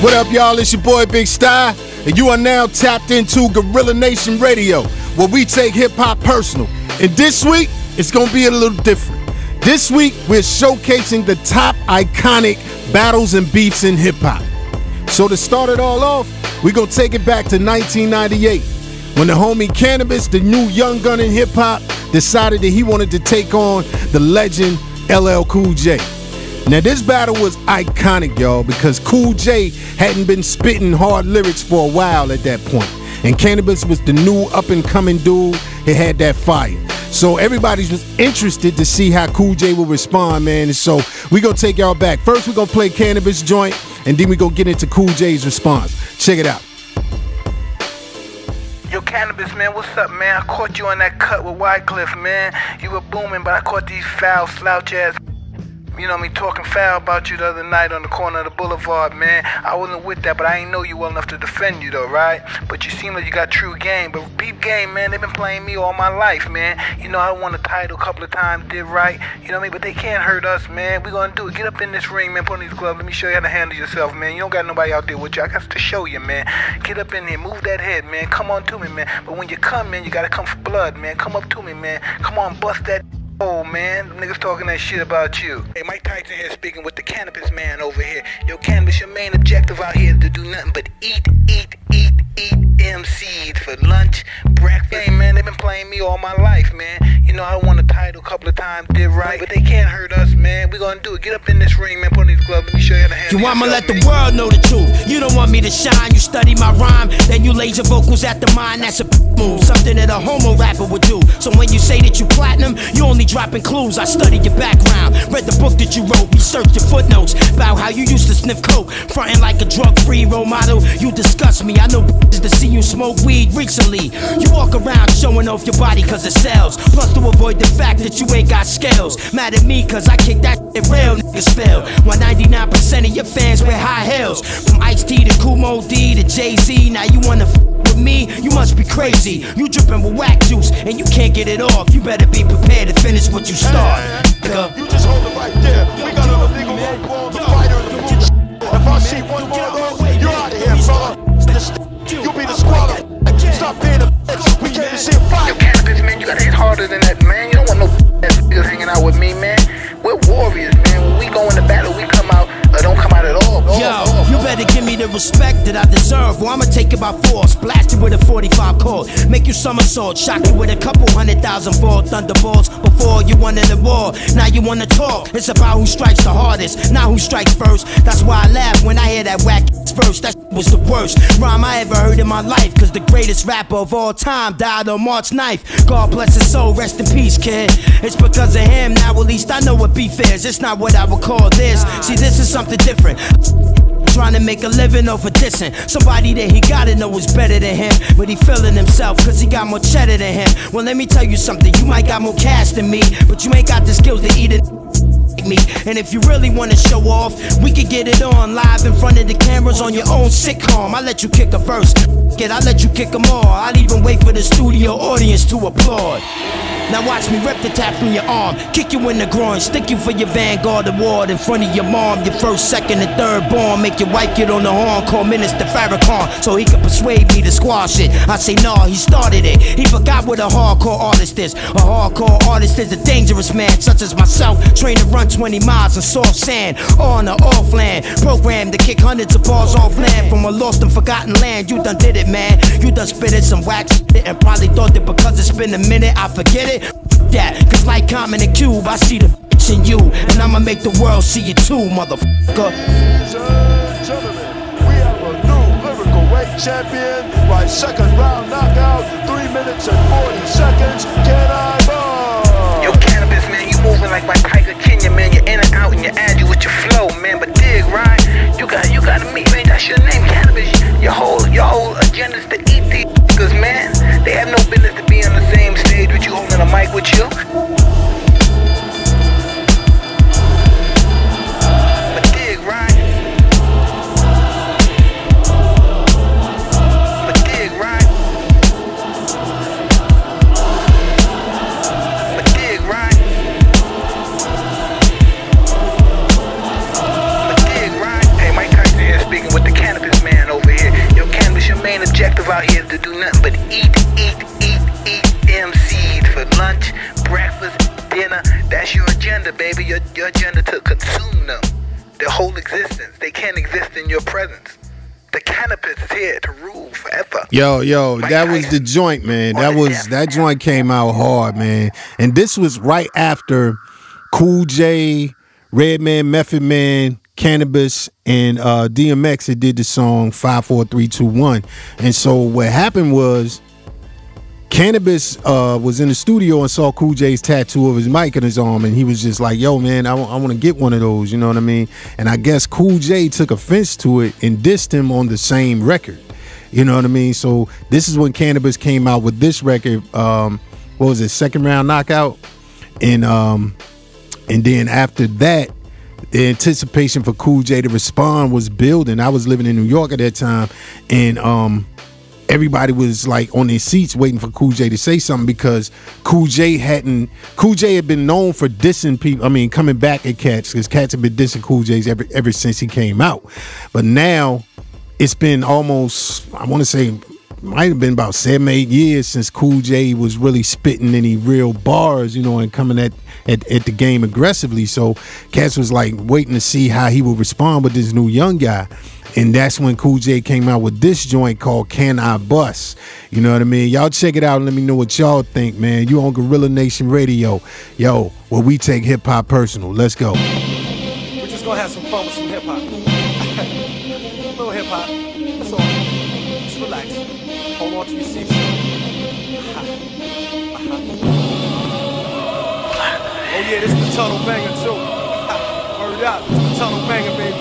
What up, y'all? It's your boy Big Sty, and you are now tapped into Gorilla Nation Radio, where we take hip-hop personal. And this week, it's going to be a little different. This week, we're showcasing the top iconic battles and beefs in hip-hop. So to start it all off, we're going to take it back to 1998, when the homie Cannabis, the new young gun in hip-hop, decided that he wanted to take on the legend LL Cool J. Now, this battle was iconic, y'all, because Cool J hadn't been spitting hard lyrics for a while at that point. And Cannabis was the new up-and-coming dude. He had that fire. So everybody was interested to see how Cool J would respond, man. And so we're going to take y'all back. First, we're going to play Cannabis joint, and then we're going to get into Cool J's response. Check it out. Yo, Cannabis, man, what's up, man? I caught you on that cut with Wycliffe, man. You were booming, but I caught these foul slouch-ass, you know me, talking foul about you the other night on the corner of the boulevard, man. I wasn't with that, but I ain't know you well enough to defend you, though, right? But you seem like you got true game. But peep game, man, they've been playing me all my life, man. You know, I won a title a couple of times, did right. You know what I mean? But they can't hurt us, man. We gonna do it. Get up in this ring, man. Put on these gloves. Let me show you how to handle yourself, man. You don't got nobody out there with you. I got to show you, man. Get up in here. Move that head, man. Come on to me, man. But when you come, man, you gotta come for blood, man. Come up to me, man. Come on, bust that. Oh, man, niggas talking that shit about you. Hey, Mike Tyson here speaking with the Cannabis man over here. Yo, Cannabis, your main objective out here is to do nothing but eat MCs for lunch, breakfast. Hey, man, they've been playing me all my life, man. You know, I won a title a couple of times, did right, but they can't hurt us, man. We gonna do it. Get up in this ring, man, put on these gloves. Let me show you how to handle yourself, I'ma let the world know the truth. You don't want me to shine, you study my rhyme, then you laser vocals at the mind. That's a move, something that a homo rapper would do. So when you say that you platinum, you only dropping clues. I studied your background, read the book that you wrote, researched your footnotes about how you used to sniff coke, fronting like a drug-free role model. You disgust me. I know to see you smoke weed recently. You walk around showing off your body cause it sells, plus to avoid the fact that you ain't got scales. Mad at me cause I kick that shit real niggas fail. 199% of your fans wear high heels, from Ice-T to Kumo D to Jay-Z. Now you wanna with me? You must be crazy. You dripping with whack juice and you can't get it off. You better be prepared to finish what you start. You just hold it right there. We got a legal rope on the fighter in the moon. If I see one more of those, you're out of here, fella. You'll be the squatter. Stop being a bitch. We came to see a fight. Yo, Cannabis, man, you gotta hit harder than that, man. You don't want no ass niggas hanging out with me, man. We're warriors, man. When we go into battle, we come out or don't come out at all. Yo, you better give me the respect that I deserve, or I'ma take it by force. Blast you with a 45 cord, make you somersault, shock you with a couple 100,000 volt thunderbolts. Before you wanted the war, now you wanna talk. It's about who strikes the hardest, not who strikes first. That's why I laugh when I hear that whack verse. That was the worst rhyme I ever heard in my life, cause the greatest rapper of all time died on March 9th. God bless his soul, rest in peace, kid. It's because of him, now at least I know what beef is. It's not what I would call this. See, this is something different. Trying to make a living off of dissing somebody that he gotta know is better than him, but he feeling himself cause he got more cheddar than him. Well, let me tell you something, you might got more cash than me, but you ain't got the skills to eat it me. And if you really wanna show off, we could get it on live in front of the cameras on your own sitcom. I let you kick a verse, I let you kick them all. I'd even wait for the studio audience to applaud. Now watch me rip the tap from your arm, kick you in the groin, stick you for your Vanguard award in front of your mom, your first, second, and third born. Make your wife get on the horn, call Minister Farrakhan so he can persuade me to squash it. I say nah, he started it. He forgot what a hardcore artist is. A hardcore artist is a dangerous man, such as myself, trained to run 20 miles in soft sand, on or off land, programmed to kick hundreds of bars off land from a lost and forgotten land. You done did it, man. You done spitted some wax shit and probably thought that because it's been a minute I forget it. That, cause like Common and Cube, I see the bitch in you, and I'ma make the world see it too, motherfucker. Ladies and gentlemen, we have a new lyrical weight champion by second round knockout, 3 minutes and 40 seconds. Can I ball? Yo, Cannabis, man, you moving like my Tiger Kenya, man. You're in and out and you're agile with your flow, man. But dig, right? You gotta meet, man. That's your name, Cannabis. Your whole agenda's to eat these niggas, man. They have no business to be on the same stage with you, holding a mic with you. But dig, right? But dig, right? That's your agenda, baby. Your agenda to consume them. Their whole existence. They can't exist in your presence. The cannabis is here to rule forever. Yo, that was the joint, man. That joint came out hard, man. And this was right after Cool J, Redman, Method Man, Cannabis, and DMX had did the song 5 4 3 2 1. And so what happened was Cannabis was in the studio and saw Cool J's tattoo of his mic on his arm, and he was just like, yo, man, I want to get one of those, you know what I mean? And I guess Cool J took offense to it and dissed him on the same record, you know what I mean? So this is when Cannabis came out with this record, what was it, Second Round Knockout? And then after that, the anticipation for Cool J to respond was building. I was living in New York at that time, and everybody was like on their seats waiting for Cool J to say something, because Cool J had been known for dissing people. I mean, coming back at cats, because cats have been dissing Cool J's ever since he came out. But now it's been almost, I want to say, might have been about 7 or 8 years since Cool J was really spitting any real bars, you know, and coming at the game aggressively. So cats was like waiting to see how he would respond with this new young guy. And that's when Cool J came out with this joint called Can I Bust? You know what I mean? Y'all check it out and let me know what y'all think, man. You on Gorilla Nation Radio. Yo, where we take hip-hop personal. Let's go. We're just gonna have some fun with some hip-hop. A little hip-hop. That's all. Just relax. Hold on to your seat. Oh yeah, this is the tunnel banger too. Word up, this is the tunnel banger, baby.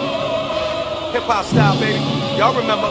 Hip-hop style, baby. Y'all remember?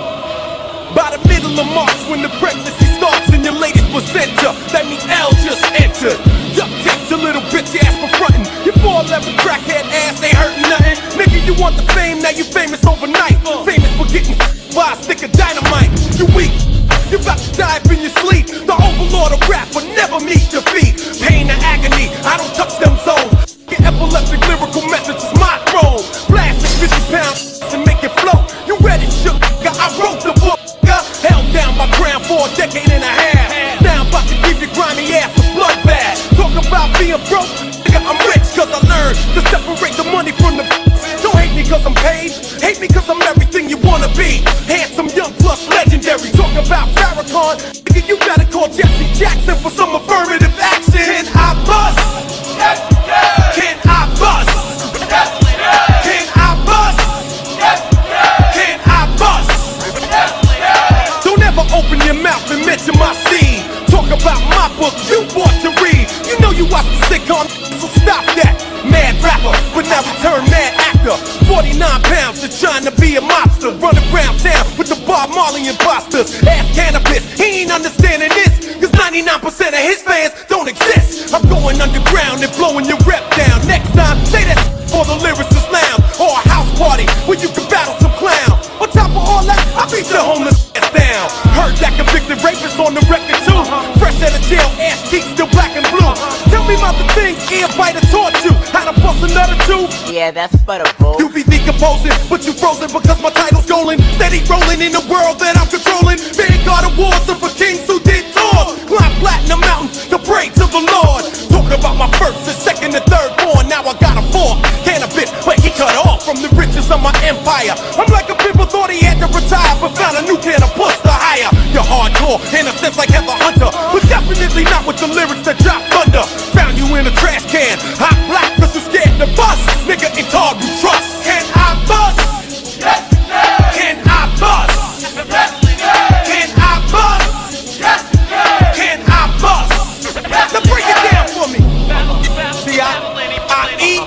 By the middle of March, when the pregnancy starts in your latest placenta, that means L just entered. Duck takes a little bitch ass for frontin'. Your 4'11" crackhead ass ain't hurting nothing. Nigga, you want the fame, now you famous overnight. Famous for getting by a stick of dynamite. You weak, you about to die up in your sleep. The overlord of rap will never meet defeat. Pain and agony, I don't touch them zones. Your epileptic lyrical methods is my throne. Blasting 50 pounds and make it float. You read it, shook, I wrote the book. Held down my ground for a decade and a half. Now I'm about to give your grimy ass a bloodbath. Talk about being broke, nigga, I'm rich cause I learned to separate the money from the Don't hate me cause I'm paid, hate me cause I'm everything you wanna be. Handsome, young, plus legendary. Talk about Farrakhan, nigga, you gotta call Jesse Jackson for some affirmative action. Can I bust? Yes, yeah. Can I bust? Yes, yeah. Can I bust? Yes, yeah. Can I bust? Yes, yeah. Don't ever open your mouth and mention my scene. Talk about my book you bought to read. You know you watch the sitcom, so stop that. Mad rapper, but now we turn mad actor. 49 pounds to trying to be a mobster. Running around town with the Bob Marley imposters. Ask Cannabis, he ain't understanding this, cause 99% of his fans don't exist. I'm going underground and blowing your rep down. Next time, say that for the lyricist lounge, or a house party where you can battle some clown. On top of all that, I beat the homeless ass down. Heard that convicted rapist on the record too. Fresh out of jail, ass cheeks still black and blue. Tell me about the things earbiter taught you. How to bust another two? Yeah, that's butterball. You be decomposing, but you frozen because my title's stolen. Steady rolling in the world that I'm controlling. Vanguard awards are for kings who did tours. Climb platinum mountains to pray to the Lord. Talk about my first and second and third born. Now I got a fourth. Cannabis, but he cut off from the riches of my empire. I'm like a people thought he had to retire, but found a new can of puss to hire. You're hardcore, in a sense like Heather Hunter, but definitely not with the lyrics that drop thunder. Found you in a trash can, hot black cause you scared to bust. Nigga, it's hard to trust. Can I bust? Yes, yeah. Can I bust? Yes, yeah. Can I bust? Yes, yeah. Can I bust? Yes, now break it down for me. See, I eat,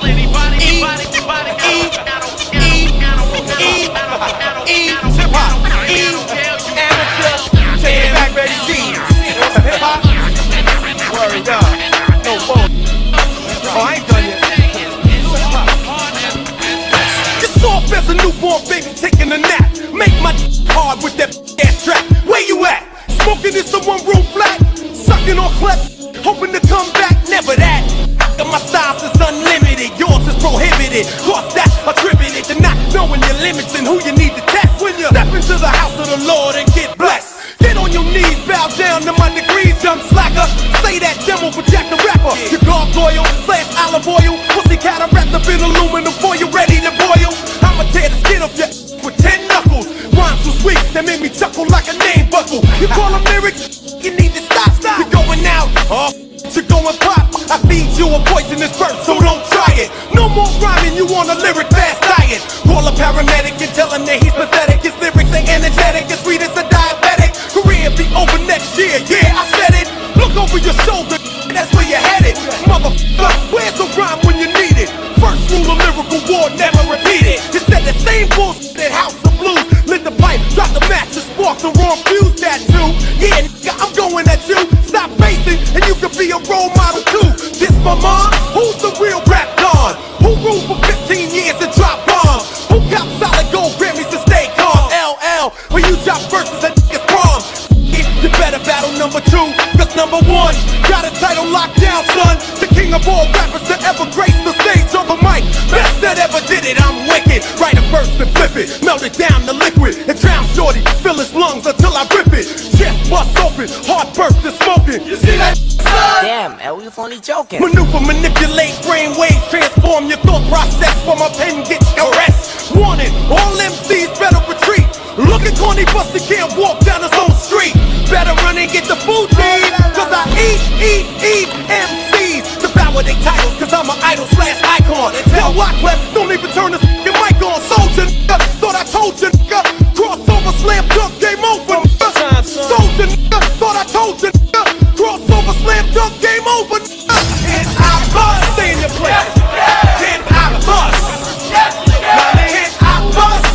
hip-hop, amateur, take it back, baby, hip-hop, word up, no phone. Oh, I ain't done yet. You're soft as a newborn baby taking a nap. Make my hard with that ass trap. Where you at? Smoking in some one room flat? Sucking on clips, hoping to come back, never that. My styles is unlimited, yours is prohibited. Cause that's attributed to not knowing your limits and who you need to test. When you step into the house of the Lord and get blessed, get on your knees, bow down to my degrees, young slacker. Say that demo for Jack the Rapper. Your guard oil, slash olive oil. Pussy cat, I wrapped up in aluminum foil, ready to boil. I'ma tear the skin off your with 10 knuckles. Rhymes so sweet, that made me chuckle like a name buckle. You call them lyrics, you need to stop. You're going out, you're going pop. I feed you a poisonous verse, so don't try it. No more rhyming, you on a lyric fast diet. Call a paramedic and tell him that he's pathetic. His lyrics ain't energetic, as sweet as a diabetic. Career be over next year, yeah, I said it. Look over your shoulder, that's where you're headed. Motherfucker, where's the rhyme when you need it? First rule of lyrical war, never repeat it. Instead the same bullshit at House of Blues. Lit the pipe, drop the match, and spark the wrong fuse tattoo. Yeah, nigga, I'm going at you. Stop facing, and you can be a role model too. This my mom, who's the real rap god? Who ruled for 15 years and dropped bombs? Who got solid gold Grammys to stay calm? LL, when you drop verses and niggas prom. You better battle number 2, cause number 1 got a title locked down, son. The king of all rappers to ever grace the stage on the mic. Best that ever did it, I'm wicked. Write a verse and flip it, melt it down to liquid, and drown shorty, fill his lungs until I rip it. Chest bust open, heart burst and smoking. You see that? Damn, L, you only joking. Maneuver, manipulate brain waves, transform your thought process while my pen gets arrest. Warning, all MCs better retreat. Looking corny, Buster can't walk down his own street. Better run and get the food need, cause I eat MCs. Devour they titles, cause I'm an idol slash icon. Tell Wyclef, don't even turn this f***ing mic on. Soldier nigga, thought I told you nigga. Crossover, slam dunk, game over nigga. Soldier nigga, thought I told you nigga. Crossover, slam dunk, game over nigga. And I bust, stay in your place. Can I bust? Can I bust?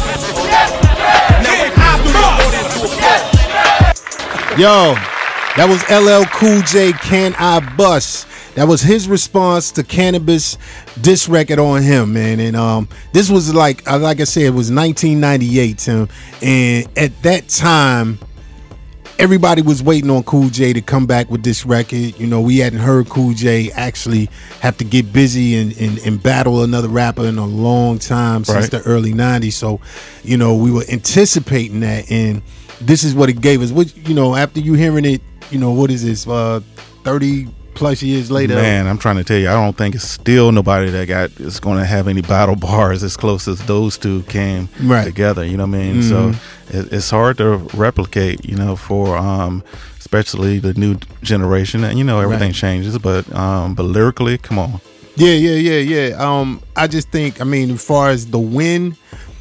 Yo, that was LL Cool J, Can I Bust? That was his response to Cannabis diss record on him, man. And this was like I said, it was 1998, Tim. And at that time, everybody was waiting on Cool J to come back with this record. You know, we hadn't heard Cool J actually have to get busy and battle another rapper in a long time, since the early 90s. So, you know, we were anticipating that, and this is what it gave us. Which, you know, after you hearing it, you know, what is this, 30 plus years later? Man, I'm trying to tell you, I don't think it's still nobody that is going to have any battle bars as close as those two came together. You know what I mean? So it's hard to replicate, you know, for especially the new generation. And, you know, everything changes, but lyrically, come on. Yeah. I just think, I mean, as far as the win,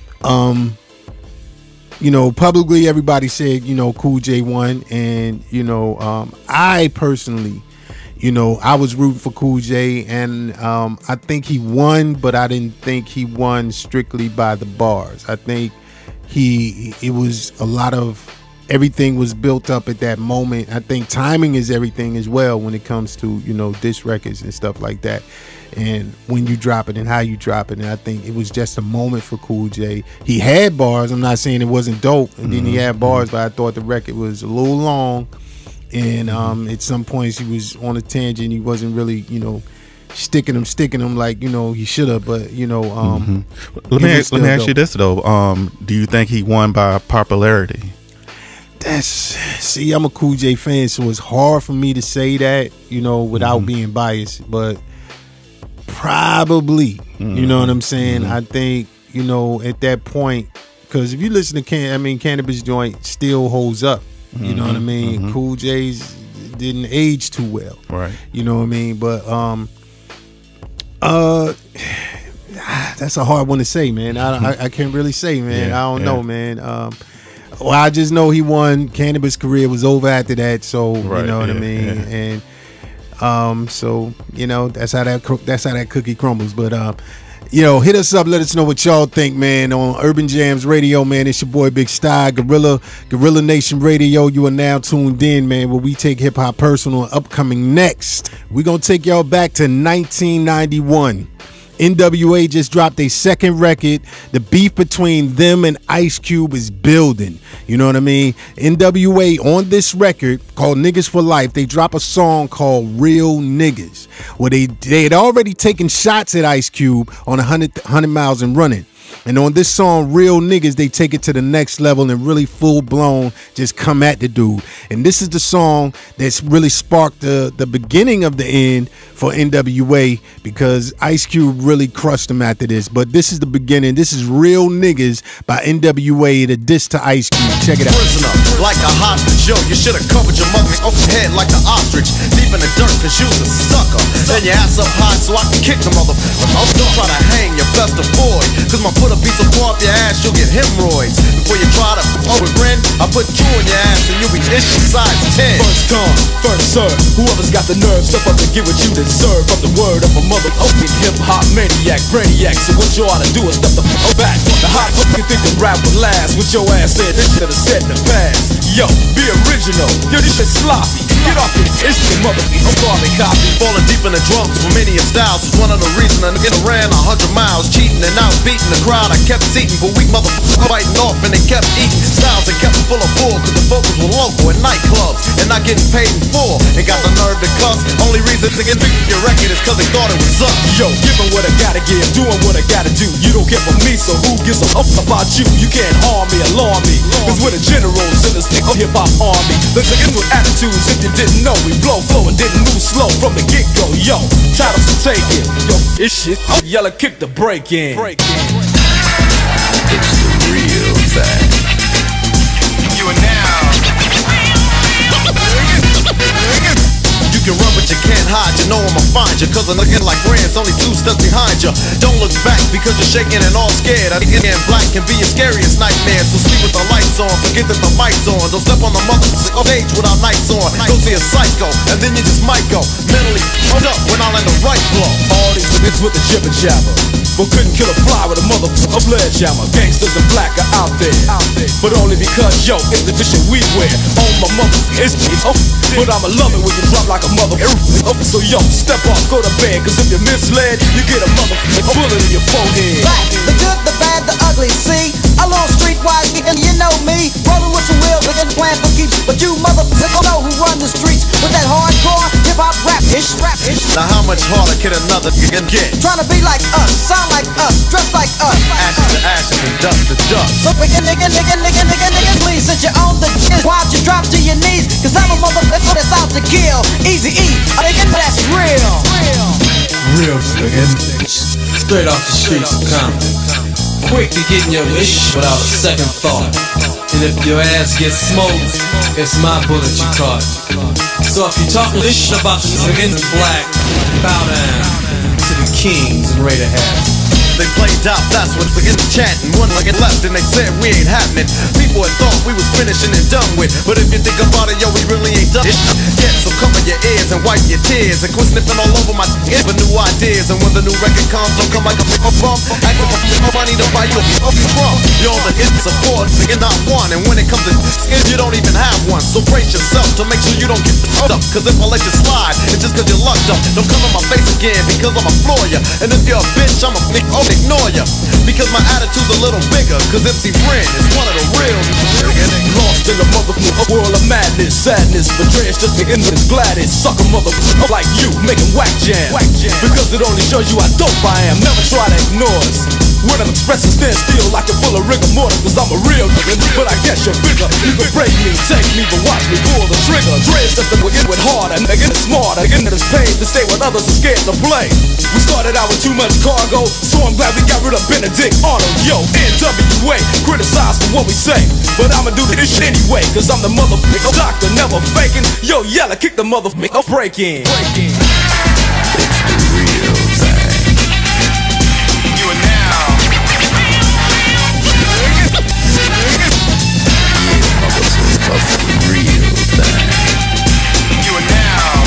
you know, publicly everybody said, you know, Cool J won, and, you know, I personally, you know, I was rooting for Cool J, and I think he won, but I didn't think he won strictly by the bars. I think it was a lot of, everything was built up at that moment. I think timing is everything as well when it comes to, you know, diss records and stuff like that, and when you drop it and how you drop it. And I think it was just a moment for Cool J. He had bars. I'm not saying it wasn't dope, and then he had bars, but I thought the record was a little long, and at some points he was on a tangent. He wasn't really, you know, sticking them like, you know, he should have. But, you know, let me ask you this though. Do you think he won by popularity? See, I'm a Cool J fan, so it's hard for me to say that, you know, without being biased, but probably, you know what I'm saying? I think, you know, at that point, because if you listen to Cannabis Joint still holds up, you know what I mean? Cool J's didn't age too well, right? You know what I mean? But that's a hard one to say, man. I can't really say, man. I don't know, man. Well, I just know he won. Cannabis career was over after that, so you know what I mean. And so, you know, that's how that cookie crumbles. But you know, hit us up, let us know what y'all think, man, on Urban Jams Radio, man. It's your boy Big Sty, Gorilla Nation Radio. You are now tuned in, man, where we take hip hop personal. Upcoming next, we're gonna take y'all back to 1991. NWA just dropped a second record. The beef between them and Ice Cube is building. You know what I mean? NWA on this record called Niggas for Life, they drop a song called Real Niggas, where they had already taken shots at Ice Cube on 100 Miles and Running. And on this song, Real Niggas, they take it to the next level and really full blown just come at the dude. And this is the song that's really sparked the beginning of the end for NWA, because Ice Cube really crushed him after this. But this is the beginning. This is Real Niggas by NWA, the diss to Ice Cube. Check it out. Prisoner, like a hostage, yo, you should have covered your mother head like the ostrich, deep in the dirt, cause you's a sucker. Then your ass up high so I can kick the motherfucker. Don't try to hang, your best avoid, cause my put a piece of bar up your ass, you'll get hemorrhoids. Before you try to grin, I put two on your ass and you'll be issue size 10. First come, first serve, whoever's got the nerve, step up and get what you deserve. From the word of a motherfucking hip-hop maniac, brainiac. So what you ought to do is step the back. The hot fucking think the rap would last. What your ass said, this shit is set in the past. Yo, be original, yo, this shit sloppy. Get off the instant motherfucking carbon copy. Falling deep in the drums for many a styles was one of the reasons I nigga ran 100 miles, cheating and out beating the crowd. I kept seating, but weak motherfuckers fighting off and they kept eating styles that kept them full of bull, cause the focus were local and nightclubs and not getting paid in full. They got the nerve to cuss. Only reason to get your record is cause they thought it was us. Yo, giving what I gotta give, doing what I gotta do. You don't care for me, so who gives a fuck about you? You can't harm me, alarm me, cause we're the generals in this hip-hop army. Let's begin with attitudes. If you didn't know, we blow, flow, and didn't move slow from the get-go. Yo, titles to take it. Yo, it's shit. Yellow, kick the break in. It's the real thing. You are now. You can run but you can't hide, you know I'ma find you, cause I'm looking like brands only 2 steps behind you. Don't look back because you're shaking and all scared. I think getting black can be your scariest nightmare. So sleep with the lights on, forget that the mic's on. Don't step on the motherfucking stage without nights on. Go see a psycho, and then you just might go mentally fucked up when I land the right blow. All these niggas with the jibber jabber, but couldn't kill a fly with a motherfucker sledgehammer. Gangsters and black are out there, but only because, yo, it's the shit we wear. On my motherfucker, it's but I'ma love it when you drop like a motherfucker. So yo, step up, go to bed, cause if you're misled, you get a motherfucking bullet in your forehead. Black, the good, the bad, the ugly, see? A little streetwise, and you know me. Rolling with some wheels, and plan for keeps. But you motherfuckers know who run the streets with that hardcore hip-hop rap-ish. Now how much harder can another nigga get? Trying to be like us, sound like us, dress like us. Ashes to ashes and dust to dust. So nigga, please, since you own the shit, why'd you drop to your knees? Cause I'm a motherfucker that's out to kill. Easy E, nigga, that's real. Real niggas, straight off the streets of Compton. Quick to get in your wish without a second thought. And if your ass gets smoked, it's my bullet you caught. So if you talking this shit about the niggas in black, bow down to the kings and Raider hats. They played out, that's what the chanting. One like it left and they said we ain't happening. People had thought we was finishing and done with, but if you think about it, yo, we really ain't done it yet. So cover your ears and wipe your tears and quit sniffing all over my for new ideas. And when the new record comes, don't come like a bump. Act like a money to buy you a drum. You're all the hits support, so you're not one. And when it comes to skins, you don't even have one. So brace yourself to make sure you don't get up. Cause if I let you slide, it's just cause you're lucked up. Don't come in my face again because I'ma floor ya. And if you're a bitch, I'ma ignore ya. Because my attitude's a little bigger. Cause MC Ren is one of the real. Lost in a motherfucking world of madness, sadness, betrayal, just the endless gladness. Sucker motherfucker like you making whack jam. Because it only shows you how dope I am. Never try to ignore us. When I'm expressing, stand still like you're full of rigor mortis. Cause I'm a real nigga, but I guess you're bigger. You can break me, take me, but watch me pull the trigger. Dre's just that we're in with harder, nigga, it's smarter. Again, that is paid to say what others are scared to play. We started out with too much cargo, so I'm glad we got rid of Benedict Arnold. Yo, NWA, criticize for what we say, but I'ma do this shit anyway. Cause I'm the motherfucking doctor, never faking. Yo, yella, kick the motherfucking break in. It's the real thing. You are now. It's the real thing. You are now.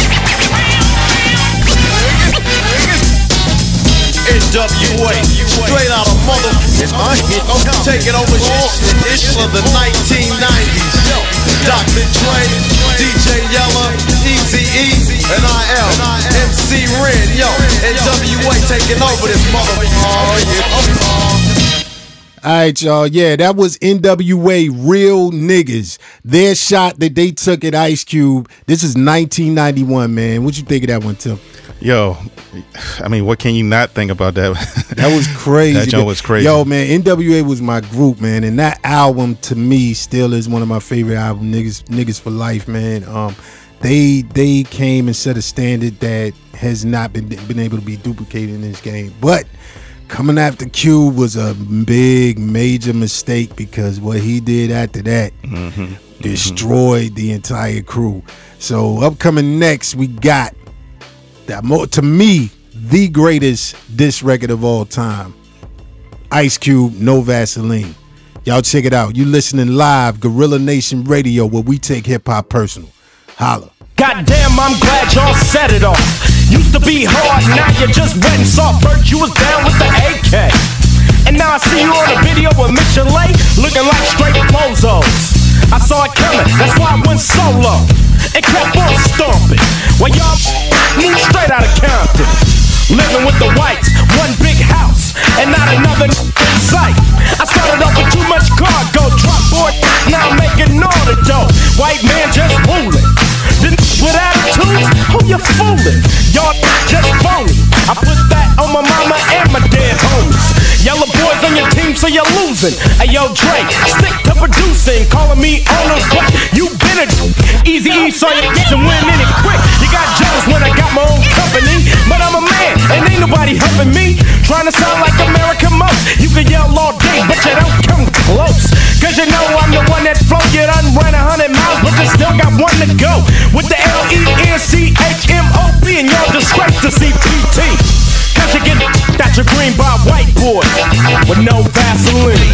NWA, straight out of motherfucking taking over shit for the 1990s. Dr. Dre, DJ Yella, Eazy-E, and I am MC Ren. Yo, NWA taking over this motherfucker. All right, y'all. Yeah, that was NWA, Real Niggas. Their shot that they took at Ice Cube. This is 1991, man. What you think of that one, Tim? Yo, I mean, what can you not think about that? That was crazy. That joint was crazy. Yo, man, NWA was my group, man, and that album to me still is one of my favorite albums. Niggas for life, man. They came and set a standard that has not been able to be duplicated in this game. But coming after Cube was a big, major mistake, because what he did after that destroyed the entire crew. So upcoming next, we got that, to me, the greatest diss record of all time. Ice Cube, No Vaseline. Y'all check it out. You listening live, Gorilla Nation Radio, where we take hip-hop personal. Holla. Goddamn, I'm glad y'all set it off. Used to be hard, now you're just wet and soft. Bert, you was down with the AK. And now I see you on a video with Michelin, looking like straight bozos. I saw it coming, that's why I went solo and kept on stomping. While y'all moved straight out of Compton, living with the whites, one big house and not another in sight. I started off with too much cargo, drop board, now I'm making all the dough. White man just ruling. Then with attitudes, who you fooling? Y'all just phony. I put that on my mama and my dead homies. Yellow boys on your team, so you're losing. Hey yo, Drake, stick to producing, calling me owner, but you been a Easy E, so you get to win in it quick. You got jealous when I got my own company, but I'm a man and ain't nobody helping me. Trying to sound like America most. You can yell all day, but you don't come close. Cause you know I'm the one that float. You done ran 100 miles, but you still got one to go. With the LENCHMOP and y'all disgrace to CPT. Cause you get got your green by white boy with no Vaseline.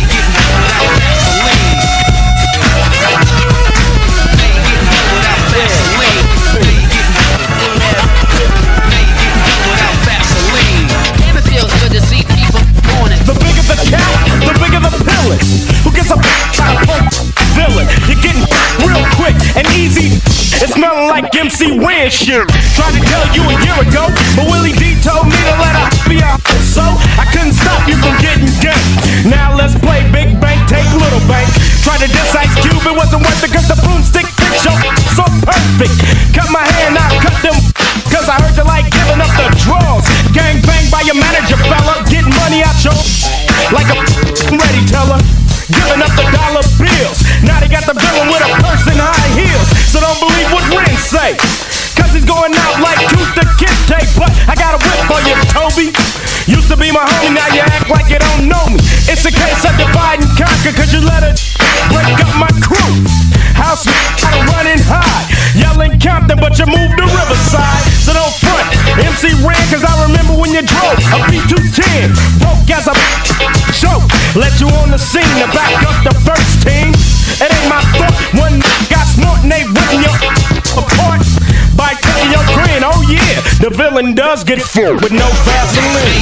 The bigger the cat, the bigger the villain. Who gets a out of villain? You're getting real quick and easy. It's smelling like MC Ren shit. Tried to tell you a year ago, but Willie D told me to let her be out. So I couldn't stop you from getting ganked. Now let's play Big Bank, take Little Bank. Tried to diss Ice Cube, it wasn't worth it, cause the broomstick fix your so perfect. Cut my hair, now cut them, cause I heard you like giving up the draws. Gang bang by your manager, fella. Getting money out your like a ready teller. Giving up the dollar bills. Now they got the villain with a purse and high heels. So don't believe what Ren say, cause he's going out like Tooth the Kid tape. But I got a whip for you, Toby. Used to be my homie, now you act like you don't know me. It's a case of divide and conquer, cause you let it break up my crew. House out of running high, yelling Compton, but you moved to Riverside. So don't front, MC Ren, cause I remember when you drove a B210, broke as a joke. Let you on the scene to back up the first team. It ain't my fault, one got smart and they ripping you apart by taking your grin. Oh yeah, the villain does get full with no Vaseline.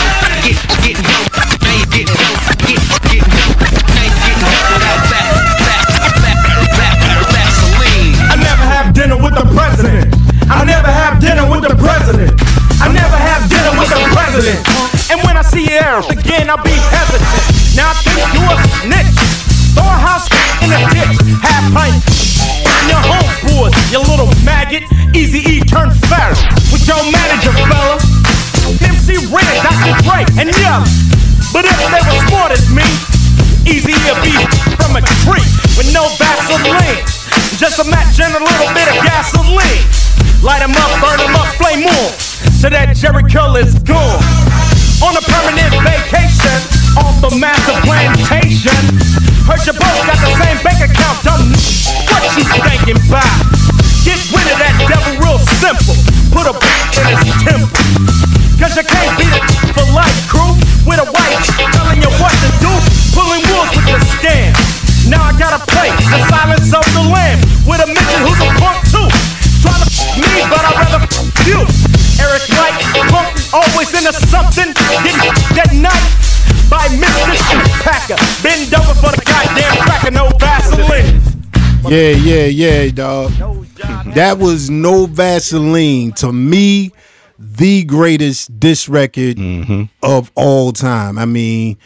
I never have dinner with the president. I never have dinner with the president. I never have dinner with the president. And when I see you again, I'll be hesitant. Now I think you a snitch. Throw a house in a ditch. Half pint. Your homeboys, you little maggot. Easy E turned fat with your manager, fella. MC Ren, Dr. Dre, and Young. But if they were smart as me, Easy E'll be from a tree with no Vaseline. Just a match and a little bit of gasoline. Light 'em up, burn 'em up, flame on, so that Jerry Curl is gone. On a permanent vacation, off the massive plantation. Heard you both got the same bank account, dumb. What you thinking about? Get rid of that devil real simple. Put a in his temple. Cause you can't beat it for life, crew. With a wife telling you what to do. Pulling wolves with your scam. Now I gotta play the silence of the lamb with a midget who's a punk too. Trying to me, but I'd rather you. Eric White, punk, always into something. Getting that night by Mr. Packer. Bend over for the goddamn cracker, no Vaseline. Yeah, dog. That was No Vaseline. To me, the greatest diss record of all time. I mean,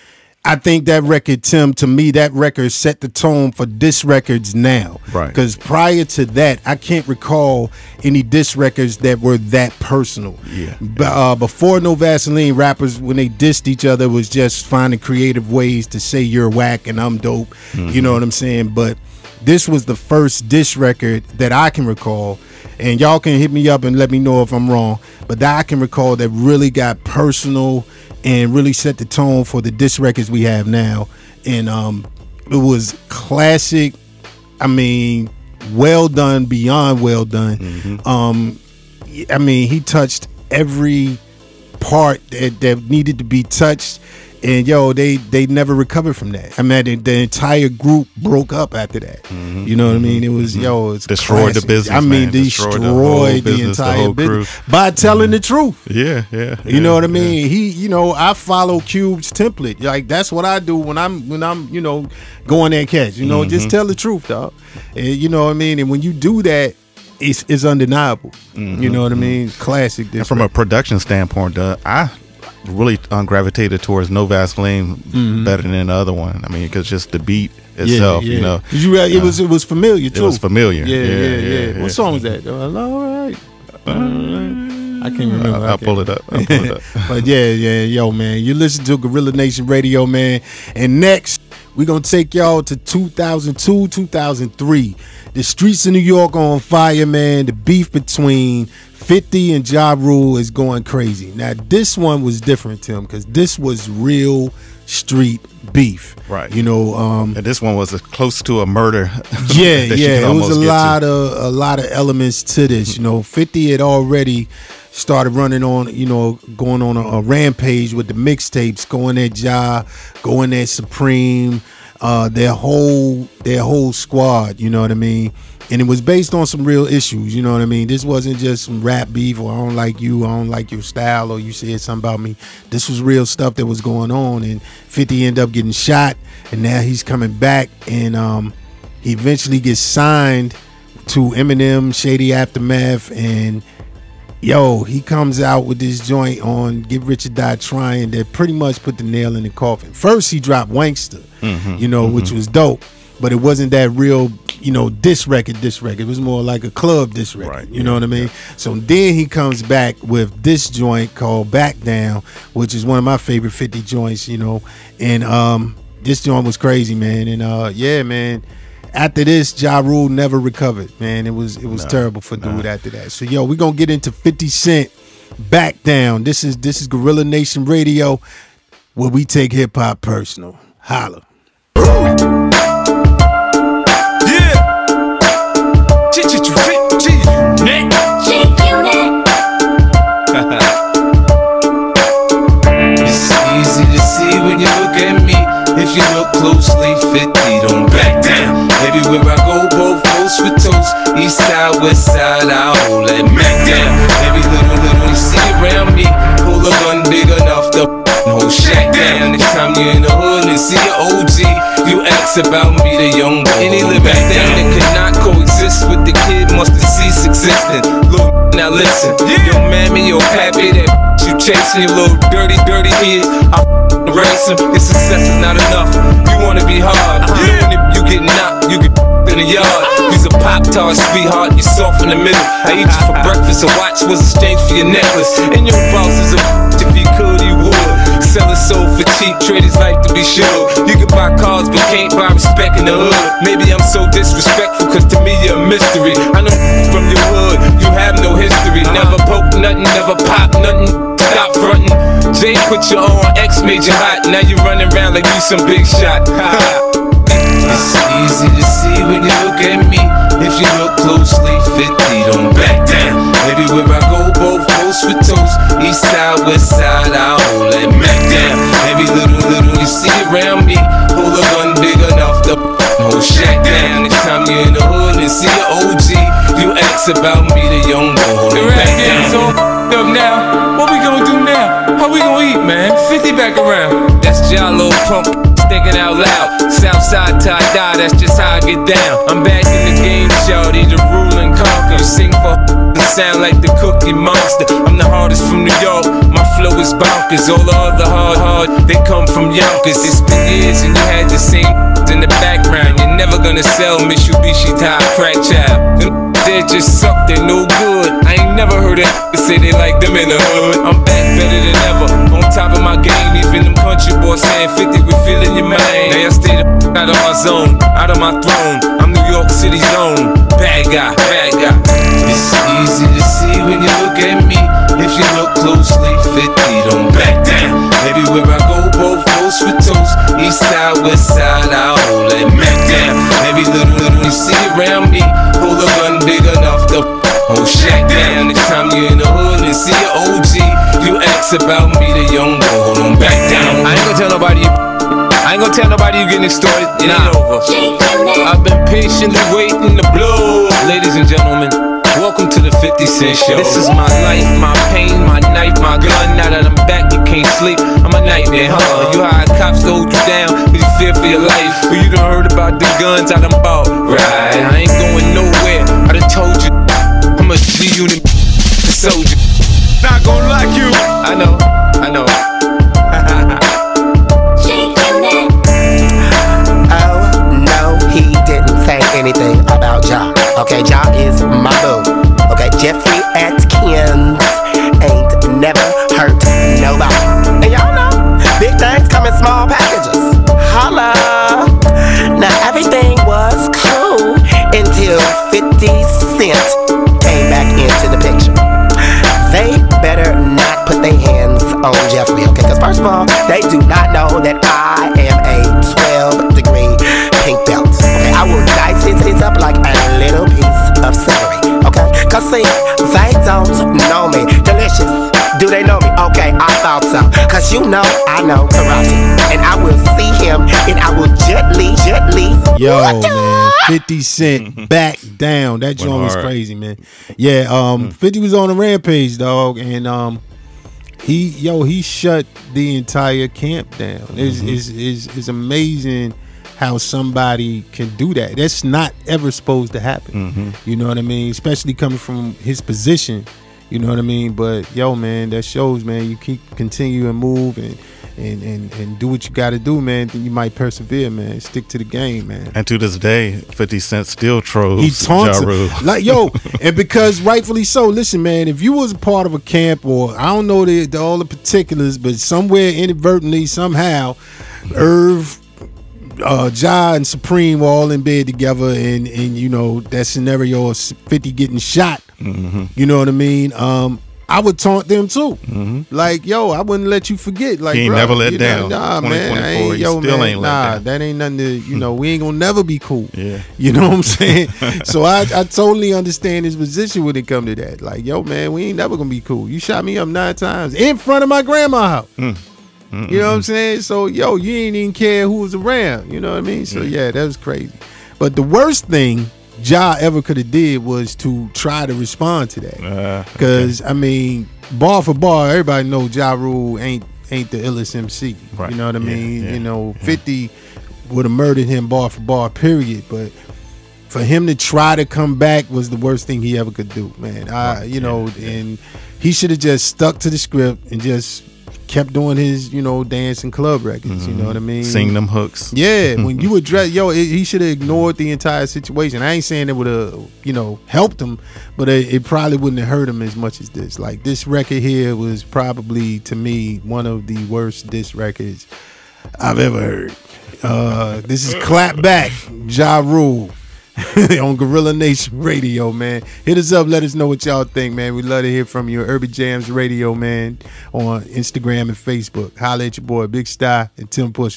I think that record, Tim, to me, that record set the tone for diss records now. Right. Because prior to that, I can't recall any diss records that were that personal. Yeah. Before No Vaseline, rappers, when they dissed each other, was just finding creative ways to say you're whack and I'm dope. Mm-hmm. You know what I'm saying? But this was the first diss record that I can recall, and y'all can hit me up and let me know if I'm wrong, but that I can recall that really got personal and really set the tone for the diss records we have now. And it was classic. I mean, well done, beyond well done. Mm-hmm. I mean, he touched every part that needed to be touched. And yo, they never recovered from that. I mean, the entire group broke up after that. Mm-hmm. You know what I mean? It was it's destroyed classic. the business. I mean, man. destroyed the entire business by telling the truth. Yeah. You know what I mean? He, I follow Cube's template. Like that's what I do when I'm going that catch. Just tell the truth, dog. And, you know what I mean? And when you do that, it's undeniable. Mm-hmm. You know what I mean? Classic. And from a production standpoint, I really gravitated towards No Vaseline better than the other one. I mean, because just the beat itself, it was familiar too. It was familiar. Yeah. What song was that? All right. I can't remember. I'll pull it up. But yo, man, you listen to Gorilla Nation Radio, man. And next, we're gonna take y'all to 2002, 2003. The streets of New York are on fire, man. The beef between 50 and Ja Rule is going crazy. Now, this one was different, Tim, because this was real street beef. Right. And this one was close to a murder. Yeah. It was a lot of elements to this. 50 had already started running on, going on a rampage with the mixtapes, going at Ja, going at Supreme, their whole squad, you know what I mean? And it was based on some real issues, you know what I mean? This wasn't just some rap beef or I don't like you, I don't like your style, or you said something about me. This was real stuff that was going on, and 50 ended up getting shot, and now he's coming back, and he eventually gets signed to Eminem, Shady Aftermath, and he comes out with this joint on Get Rich or Die Trying that pretty much put the nail in the coffin. First, he dropped Wankster, which was dope, but it wasn't that real, diss record. It was more like a club diss record, you know what I mean? So then he comes back with this joint called Back Down, which is one of my favorite 50 joints, and this joint was crazy, man. And man, after this, Ja Rule never recovered, man. It was terrible for dude after that. So we're gonna get into 50 Cent, Back Down. This is Gorilla Nation Radio, where we take hip hop personal. Holla. It's easy to see when you look at me. If you look closely, 50 don't back down. Everywhere I go, both coast for toast. East side, west side, I hold that Mac down. Every little you see around me, pull a gun big enough to whole shack down. Next time you're in the hood and see an OG, you ask about me, the young boy. Any live back down that cannot coexist with the kid must have ceased existing. Little now listen, yo mammy, yo pappy, that you chasing, your little dirty kid. I race him, your success is not enough. You wanna be hard, even if you get knocked, you get in the yard. You's a Pop-Tart, sweetheart, you soft in the middle. I eat you for breakfast, a watch was exchanged for your necklace. And your boss is a if he could, he would. Sell his soul for cheap, traders like to be sure. You can buy cars, but can't buy respect in the hood. Maybe I'm so disrespectful, cause to me you're a mystery. I know from your hood, you have no history. Never poke nothing, never pop nothing. Stop frontin'. Jay put you on, X made you hot. Now you running around like you some big shot. It's easy to see when you look at me. If you look closely, 50 don't back down. Everywhere I go, both coast for toast. East side, west side, I hold that Mac down. Every little you see around me, pull a gun big enough to whole shack down. Next time you're in the hood and see an OG, you ask about me, the young boy, hold it back down. Up now, what we gonna do now? How we gonna eat, man? 50 back around. That's Jalo pump. bragging out loud. Southside tie-dye, that's just how I get down. I'm back in the game, shawty, the rule and conquer. You sing for sound like the Cookie Monster. I'm the hardest from New York, my flow is bonkers. All the other hard, they come from Yonkers. It's been years and you had the same in the background. You're never gonna sell Mitsubishi to a crack child. Them they just suck, they're no good. I ain't never heard it say they like them in the hood. I'm back better than ever, on top of my game. Even them country boys saying 50 with feeling your mind. Now I stay the out of my zone, out of my throne. I'm New York City's own bad guy, bad guy. It's easy to see when you look at me. If you look closely, 50 don't back down. Everywhere I go, both coast with toast. East side, west side, I'll hold that Mac down. Every little you see around me, hold a gun big enough to hold shack down. Next time you're in the hood and see an OG, you ask about me, the young boy, hold on back down. I ain't gonna tell nobody you getting it started, it ain't over. I've been patiently waiting to blow. Ladies and gentlemen, welcome to the 50 Cent Show. This is my life, my pain, my knife, my gun. Now that I'm back, you can't sleep, I'm a nightmare, huh? You hide cops hold you down, cause you fear for your life. Well, you done heard about the guns I done bought, right? I ain't going nowhere, I done told you I'm a G-Unit soldier. Not gonna like you. I know. Anything about Ja. Okay, Ja is my boo. Okay, Jeffrey Atkins ain't never hurt nobody. And y'all know, big things come in small packages. Holla. Now everything was cool until 50 Cent came back into the picture. They better not put their hands on Jeffrey, okay? Because first of all, they do not know that I am a 12-degree pink belt. Okay, I will dice his up like a little piece of celery. Okay, cause see, they don't know me. Delicious. Do they know me? Okay, I thought so. Cause you know I know karate, and I will see him, and I will gently. Yo, man, 50 Cent back down. That joint was crazy, man. Yeah, 50 was on a rampage, dog, and he shut the entire camp down. It's amazing how somebody can do that. That's not ever supposed to happen. You know what I mean? Especially coming from his position. You know what I mean? But yo, man, that shows, man, you continue and move and do what you got to do, man. Then you might persevere, man. Stick to the game, man. And to this day, 50 Cent still trolls. He taunts him. Like, yo, and because rightfully so. Listen, man, if you was a part of a camp, or I don't know all the particulars, but somewhere inadvertently, somehow, Irv, Ja and Supreme were all in bed together, and you know that scenario of 50 getting shot. You know what I mean? I would taunt them too. Like, yo, I wouldn't let you forget. Like, he ain't never let down. Nah, man, ain't nah, that ain't nothing to, you know, we ain't gonna never be cool. Yeah, you know what I'm saying? So I totally understand his position when it come to that. Like, yo, man, we ain't never gonna be cool. You shot me up 9 times in front of my grandma's house. You know what I'm saying? So, yo, you ain't even care who was around. You know what I mean? So, yeah, that was crazy. But the worst thing Ja ever could have did was to try to respond to that. Because, I mean, bar for bar, everybody know Ja Rule ain't the illest MC. Right. You know what I mean? You know, 50 would have murdered him bar for bar, period. But for him to try to come back was the worst thing he ever could do, man. You know, and he should have just stuck to the script and just kept doing his, you know, dance and club records. You know what I mean? Sing them hooks. Yeah, when you address, he should have ignored the entire situation. I ain't saying it would have, you know, helped him, but it probably wouldn't have hurt him as much as this. Like, this record here was probably, to me, one of the worst diss records I've ever heard. This is Clap Back, Ja Rule. On Gorilla Nation Radio, man. Hit us up, let us know what y'all think, man. We'd love to hear from you. Urban Jams Radio, man, on Instagram and Facebook. Holla at your boy Big Sty and Tim Pusher.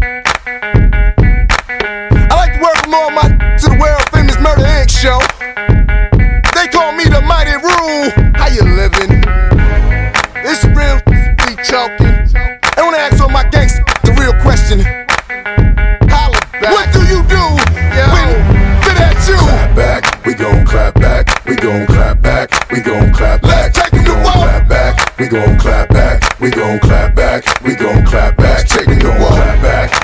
I like to welcome all my to the world famous Murder Inc. show. They call me the Mighty Rule. How you living? It's real, be choking. I wanna ask all my gangsters the real question. Holla back. What do you do when clap back, we gon' clap back, we gon' clap back, we gon' clap back, we gon' clap back, we gon' clap back, we gon' clap back, we gon' clap back, we gon' clap back.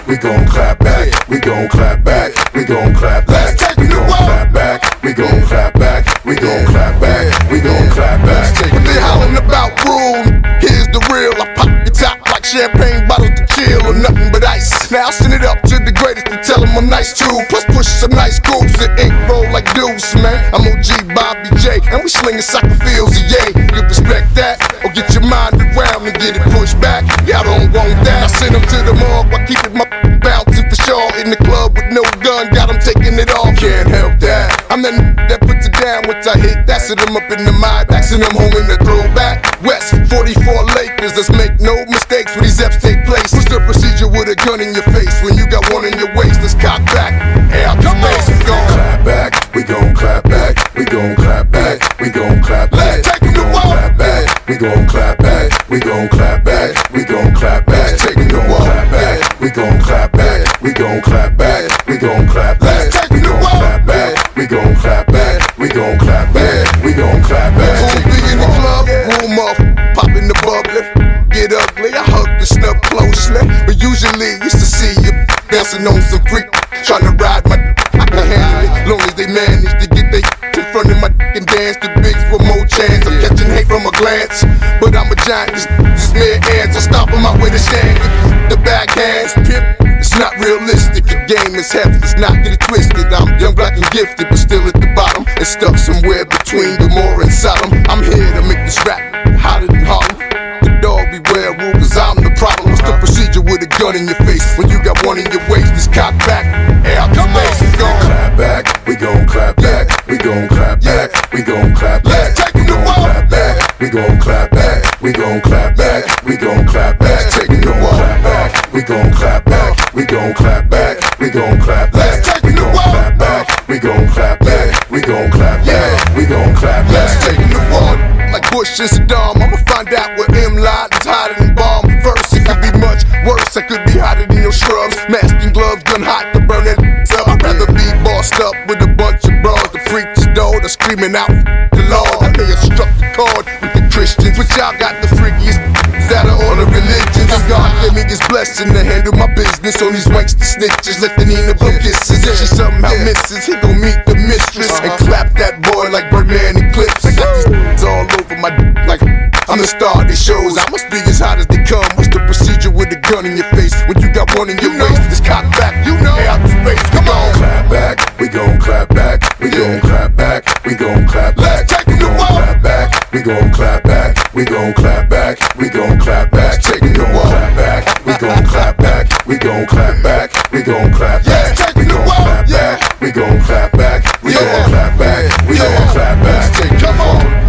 we gon' clap back, we gon' clap back, we gon' clap back, we gon' clap back, we gon' clap back, we gon' clap back, we gon' clap back. What they hollering about rule? Here's the real. I pop the top like champagne bottles to chill or nothing but ice. Now send it up to the greatest to tell them I'm nice too. Plus push some nice grooves that ink roll like deuce, man. I'm OG Bobby J, and we slinging soccer fields, yay. You respect that, or get your mind around and get it pushed back. Y'all don't want that. I send them to the morgue while keeping my bouncing for sure. In the club with no gun, got them taking it off. Can't help that. I'm the that puts it down once I hit that. Send them up in the mind, send them home in the throwback. West 44 Lakers, let's make no mistakes when these F's take place. What's the procedure with a gun in your face when you got one in your waist? Let's cock back. Hey, out the space, we gon' clap back, we gon' clap back, we gon' clap back, we gon' clap back, we gon' clap back, we gon' clap back, we gon' clap back, we gon' clap back, we gon' clap back, we gon' clap back, we gon' clap back, we gon' clap back, we gon' clap back, we gon' clap back, we gon' clap back, we gon' clap back. Who be in the club, room up, popping the bubbly, get ugly. I hug the snub closely, but usually used to see you dancing on some freak, trying to ride my. I can handle it, long as they manage to get they in front of my and dance. The bigs with more chance. I'm catching hate from a glance, but I'm a giant. This mere ants, I'll stop on my way to stand. The backhands, pimp. It's not realistic, the game is heavy, let's not get it twisted. I'm young, black, and gifted, but still at the bottom. It's stuck somewhere between Gomorrah and Sodom. I'm here to make this rap hotter than Harlem. The dog beware rule, cause I'm the problem. What's the procedure with a gun in your face when you got one in your waist? Just cock back, air out the space, we gon' clap back, we gon' clap back, we gon' clap back, we gon' clap back, we gon' clap back, we gon' clap back, we gon' clap back, we gon' clap back, we gon' clap back, we gon' clap back, we gon' clap back, we gon' clap back, we gon' clap back, we gon' clap back, we gon' clap back, we gon' clap back. Taking the water like Bush and Saddam. I'ma find out where M-Lot is hotter than bomb. First, it could be much worse. I could be hotter than your scrubs. Mask and gloves, gun hot to burn that up. I'd rather be bossed up with a bunch of bras. The preacher's door, the screaming out the Lord. I may have struck the chord with the Christians, but y'all got the freakiest out of all the religions. And God gave me his blessing to handle my business on these wanks, the snitches, let the Nina blow kisses. If she somehow misses, he gon' meet the mistress and clap that boy like Birdman Eclipse. I got these all over my like I'm the star of these shows. I must be as hot as they come. What's the procedure with a gun in your face when you got one in your waist? Just cock back, you know. Hey, out the space, come on. Clap back, we gon' clap back, we gon' clap back, we gon' clap back, we gon' clap back, we gon' clap back, we gon' clap back, we gon' clap back, we gon' clap back, we gon' clap back, we gon' clap back, we gon' clap back, we gon' clap back, we gon' clap back, we gon' clap back, we gon' clap back. Come on.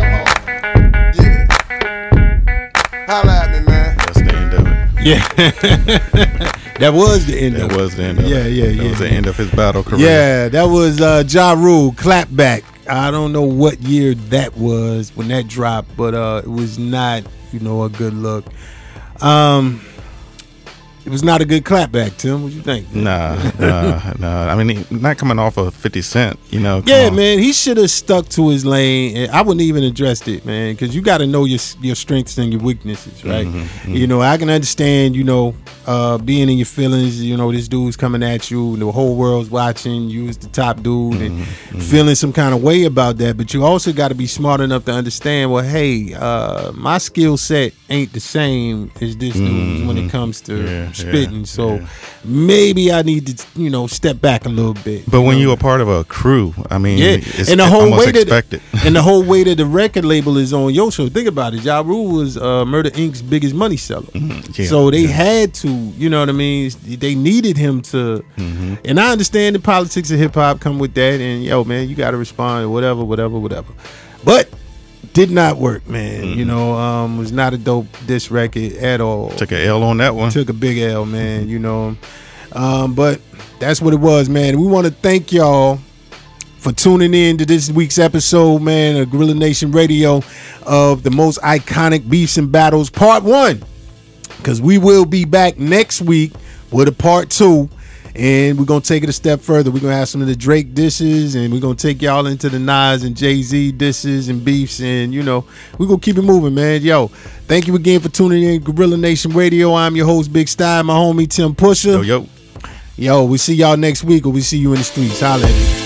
Holla at me, man. That's the end of it. Yeah. That was the end of it. That was the end of it. Yeah. That was the end of his battle career. Yeah, that was Ja Rule, Clapback. I don't know what year that was when that dropped, but it was not, a good look. It was not a good clapback, Tim. What you think? Nah. I mean, not coming off of 50 Cent, Yeah, man, he should have stuck to his lane. I wouldn't even addressed it, man, because you got to know your strengths and your weaknesses, right? Mm-hmm. I can understand, being in your feelings. This dude's coming at you, the whole world's watching. You was the top dude, and feeling some kind of way about that. But you also got to be smart enough to understand, well, hey, my skill set ain't the same as this dude's when it comes to spitting, so maybe I need to step back a little bit. But when you're a part of a crew, I mean, it's and the whole almost way expected. And the whole way that the record label is on your show. Think about it. Ja Rule was Murder Inc.'s biggest money seller, so they had to, you know what I mean? They needed him to, and I understand the politics of hip hop come with that, and man, you got to respond, whatever. But did not work, man. Was not a dope diss record at all. Took an L on that one. Took a big L, man. But that's what it was, man. We want to thank y'all for tuning in to this week's episode, man, of Gorilla Nation Radio of the most iconic beefs and battles, part 1. Because we will be back next week with a part 2. And we're going to take it a step further. We're going to have some of the Drake disses, and we're going to take y'all into the Nas and Jay-Z disses and beefs, and, we're going to keep it moving, man. Yo, thank you again for tuning in Gorilla Nation Radio. I'm your host, Big Style, my homie, Tim Pusher. Yo. Yo, we see y'all next week, or we see you in the streets. Holla at me.